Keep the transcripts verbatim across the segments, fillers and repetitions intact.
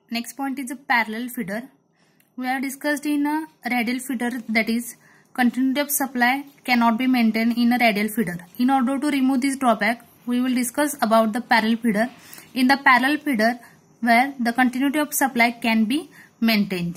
Next point is a parallel feeder. We have discussed in a radial feeder, that is continuity of supply cannot be maintained in a radial feeder. In order to remove this drawback, we will discuss about the parallel feeder. In the parallel feeder, where the continuity of supply can be maintained.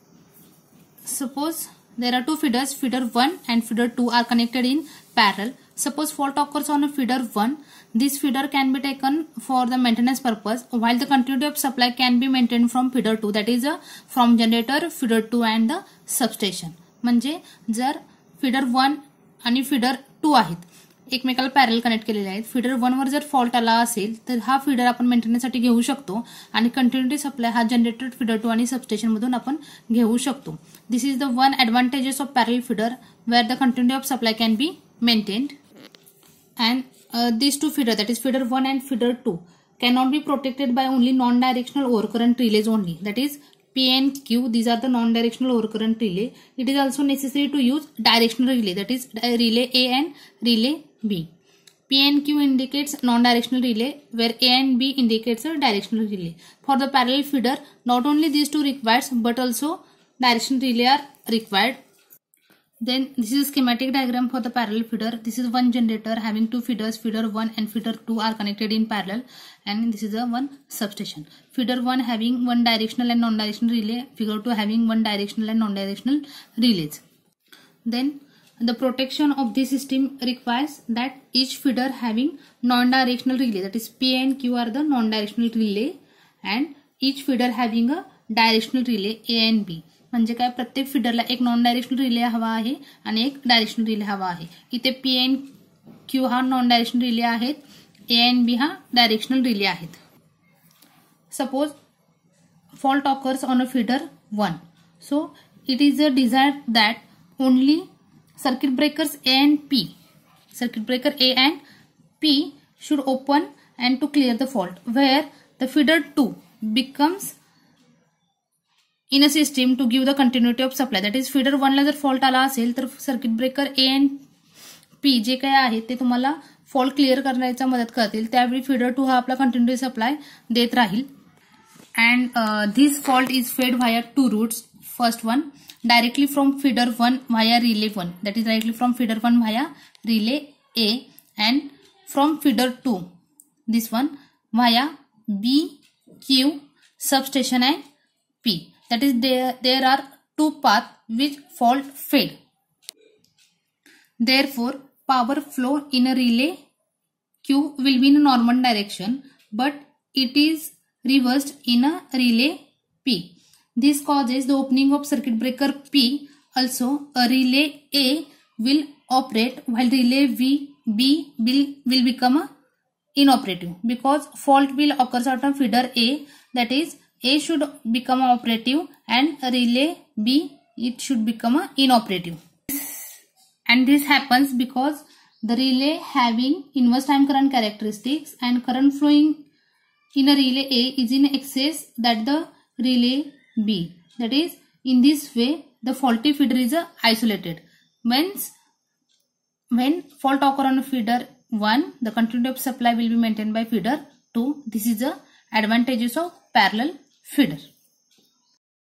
Suppose there are two feeders, feeder one and feeder two are connected in parallel. Suppose fault occurs on a feeder one, this feeder can be taken for the maintenance purpose, while the continuity of supply can be maintained from feeder two, that is a from generator, feeder two and the substation. म्हणजे जर feeder one आणि feeder two आहेत एकमेकाला parallel connect केलेले आहेत, feeder one वर जर fault आला असेल तर हा फीडर आपण मेंटेनन्ससाठी घेऊ शकतो आणि कंटिन्युटी सप्लाय हा जनरेटर फीडर टू आणि सबस्टेशन मधून आपण घेऊ शकतो. This is the one advantages of parallel feeder where the continuity of supply can be maintained. And uh, these two feeder, that is feeder one and feeder two, cannot be protected by only non-directional overcurrent relays only. That is P and Q. These are the non-directional overcurrent relay. It is also necessary to use directional relay, that is relay A and relay B. P and Q indicates non-directional relay, where A and B indicates a directional relay. For the parallel feeder, not only these two required, but also directional relay are required. Then this is a schematic diagram for the parallel feeder. This is one generator having two feeders, feeder one and feeder two are connected in parallel, and this is a one substation. Feeder one having one directional and non-directional relay, feeder two having one directional and non-directional relays. Then the protection of this system requires that each feeder having non-directional relay, that is P and Q are the non-directional relay, and each feeder having a directional relay A and B. म्हणजे काय, प्रत्येक फीडरला एक non directional relay हवा आहे आणि एक directional relay हवा आहे. इथे पी एंड क्यू हा नॉन डायरेक्शनल रिले आहेत, ए एंड बी हा डायरेक्शनल रिले आहेत. Suppose fault occurs on a feeder one, so it is a desired that only circuit breakers A and P, circuit breaker A and P should open and to clear the fault, where the feeder two becomes in a system to give the continuity of supply. That is feeder one ला जर fault आला असेल तर circuit breaker A and P जे काय आहे ते तुम्हाला फॉल्ट क्लिअर करण्याचा मदत करतील, त्यावेळी feeder टू हा आपला कंटिन्युटी सप्लाय देत राहील. And this fault is fed via two routes. First one directly from feeder one via relay one, that is directly from feeder one via relay A, and from feeder two this one via B, Q, substation and P. That is there, there are two paths which fault fed. Therefore, power flow in a relay Q will be in a normal direction, but it is reversed in a relay P. This causes the opening of circuit breaker P. Also, a relay A will operate while relay V, B will, will become a inoperative, because fault will occur out of feeder A, that is A should become operative and relay B it should become a inoperative. And this happens because the relay having inverse time current characteristics and current flowing in a relay A is in excess that the relay B. That is, in this way the faulty feeder is isolated. When when fault occur on feeder one, the continuity of supply will be maintained by feeder two. This is the advantages of parallel feeder.